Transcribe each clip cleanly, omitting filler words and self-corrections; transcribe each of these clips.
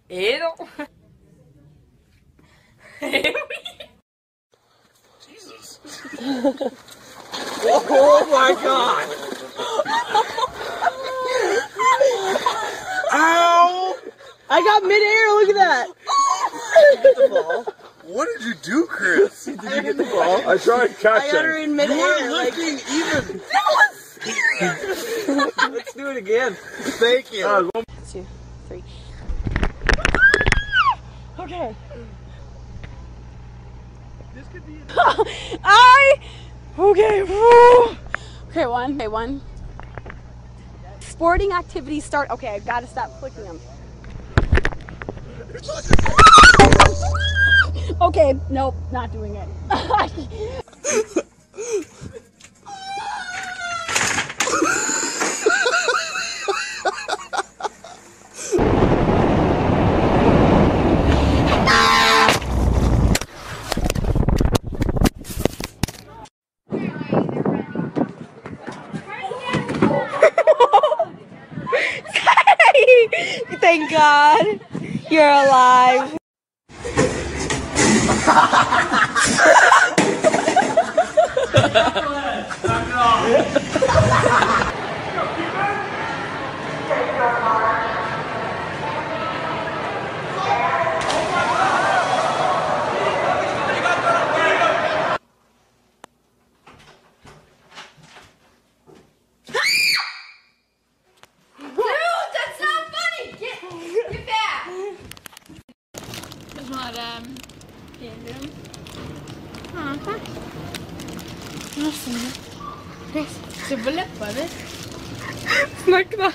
Ew. Jesus. Oh my God. Ow! I got midair, look at that! Get the ball. What did you do, Chris? Did you get the ball? I tried catching. I got her in midair. You were lifting even. That was serious. Let's do it again. Thank you. 1, 2, 3. Okay. This could be. Okay. Woo. Okay, one. Sporting activities start. Okay, I gotta stop flicking them. Okay, nope, not doing it. Thank God you're alive. Sebelah pada. Smakna.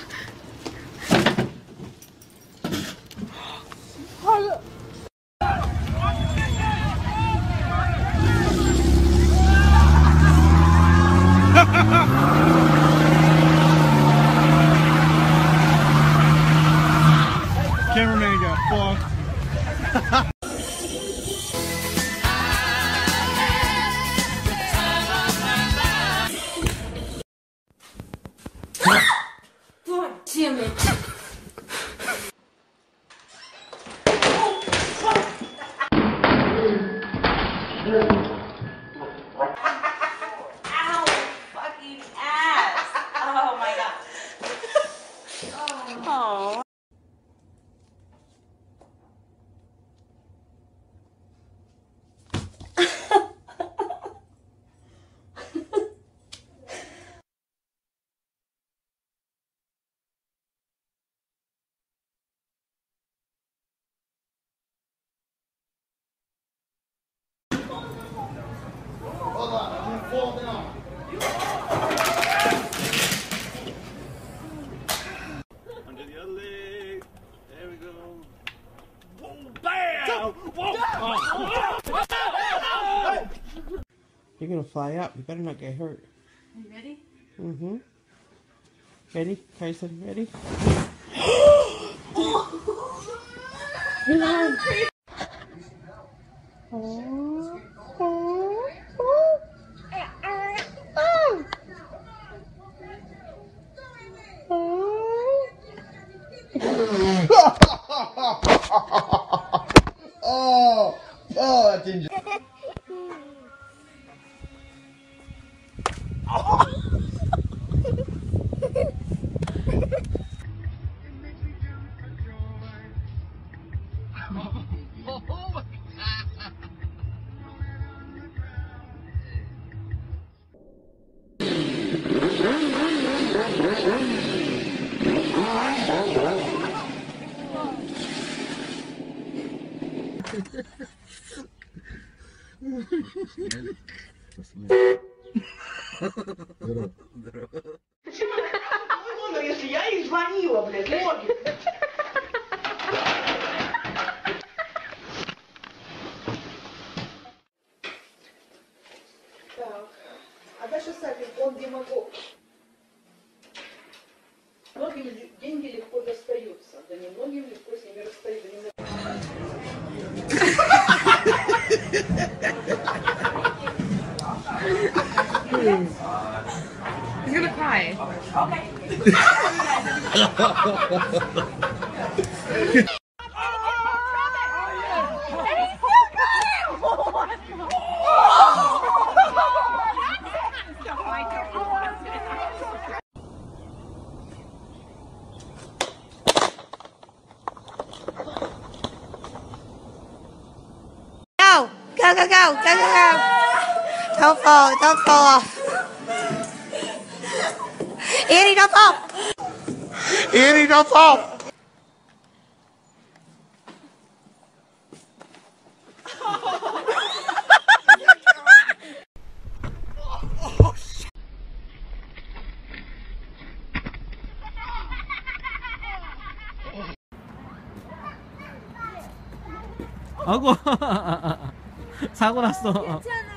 Cameraman got fucked. God damn it. Ow, fucking ass. Oh my God. Oh. Hold on, I'm gonna fall down. Under the other leg. There we go. Whoa, bam! Whoa! You're gonna fly up. You better not get hurt. Are you ready? Mm-hmm. Ready? Tyson, ready? Oh, that's injured. Ну, если я ей звонила, блядь, ноги. Так, а дальше сами, он где могу. Многим деньги легко достаются, да немногим легко с ними расстаются. He's gonna cry. Okay. Go, go, go, go, go, go. Don't fall off. Annie, don't fall. Annie, don't fall. 아고 사고 났어.